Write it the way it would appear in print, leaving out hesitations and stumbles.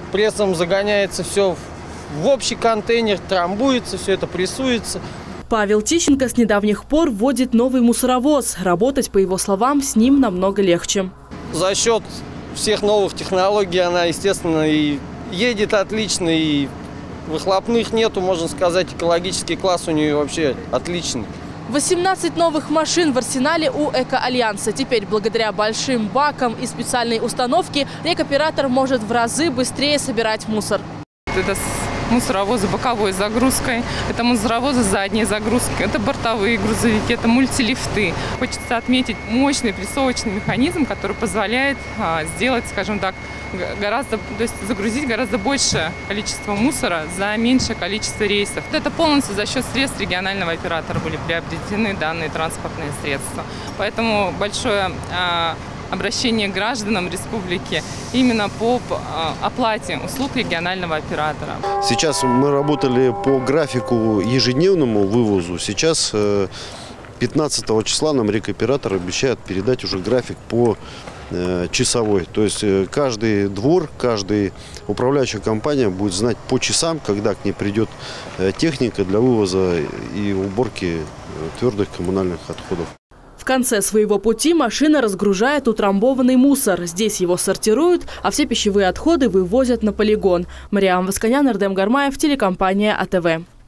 прессом загоняется все в общий контейнер, трамбуется, все это прессуется. Павел Тищенко с недавних пор вводит новый мусоровоз. Работать, по его словам, с ним намного легче. За счет всех новых технологий она, естественно, и едет отлично, и выхлопных нету, можно сказать, экологический класс у нее вообще отличный. 18 новых машин в арсенале у Экоальянса. Теперь, благодаря большим бакам и специальной установке, рекоператор может в разы быстрее собирать мусор. Это мусоровозы боковой загрузкой, это мусоровозы задней загрузкой, это бортовые грузовики, это мультилифты. Хочется отметить мощный прессовочный механизм, который позволяет сделать, скажем так, загрузить гораздо большее количество мусора за меньшее количество рейсов. Это полностью за счет средств регионального оператора были приобретены данные транспортные средства. Поэтому большое обращение к гражданам республики именно по оплате услуг регионального оператора. Сейчас мы работали по графику ежедневному вывозу. Сейчас 15 числа нам рекоператор обещает передать уже график по часовой. То есть каждый двор, каждая управляющая компания будет знать по часам, когда к ней придет техника для вывоза и уборки твердых коммунальных отходов. В конце своего пути машина разгружает утрамбованный мусор. Здесь его сортируют, а все пищевые отходы вывозят на полигон. Мариам Восканян, Ардем Гармаев, телекомпания АТВ.